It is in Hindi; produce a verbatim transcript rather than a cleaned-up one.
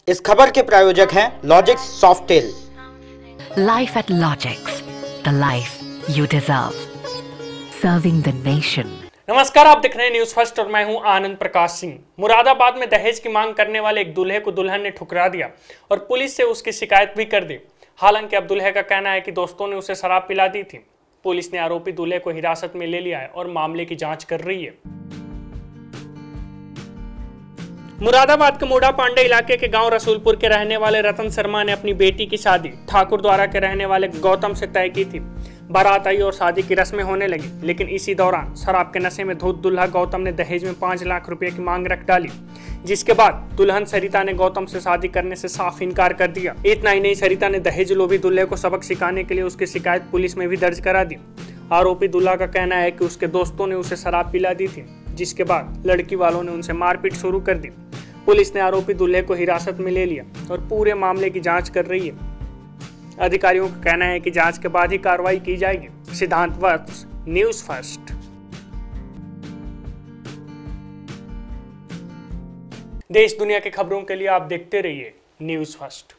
इस खबर के प्रायोजक हैं Logix Softel. Life at Logix, the life you deserve. Serving the nation. नमस्कार, आप देख रहे हैं न्यूज फर्स्ट और मैं हूं आनंद प्रकाश सिंह। मुरादाबाद में दहेज की मांग करने वाले एक दूल्हे को दुल्हन ने ठुकरा दिया और पुलिस से उसकी शिकायत भी कर दी। हालांकि अब दूल्हे का कहना है कि दोस्तों ने उसे शराब पिला दी थी। पुलिस ने आरोपी दूल्हे को हिरासत में ले लिया है और मामले की जांच कर रही है। मुरादाबाद के मोड़ा पांडे इलाके के गांव रसूलपुर के रहने वाले रतन शर्मा ने अपनी बेटी की शादी ठाकुर द्वारा के रहने वाले गौतम से तय की थी। बारात आई और शादी की रस्में होने लगी, लेकिन इसी दौरान शराब के नशे में धुत दुल्हा गौतम ने दहेज में पांच लाख रुपए की मांग रख डाली, जिसके बाद दुल्हन सरिता ने गौतम से शादी करने से साफ इनकार कर दिया। इतना ही नहीं, सरिता ने दहेज लोभी दूल्हे को सबक सिखाने के लिए उसकी शिकायत पुलिस में भी दर्ज करा दी। आरोपी दूल्हा का कहना है कि उसके दोस्तों ने उसे शराब पिला दी थी, जिसके बाद लड़की वालों ने उनसे मारपीट शुरू कर दी। पुलिस ने आरोपी दूल्हे को हिरासत में ले लिया और पूरे मामले की जांच कर रही है। अधिकारियों का कहना है कि जांच के बाद ही कार्रवाई की जाएगी। सिद्धांत वत्स, न्यूज फर्स्ट। देश दुनिया की खबरों के लिए आप देखते रहिए न्यूज फर्स्ट।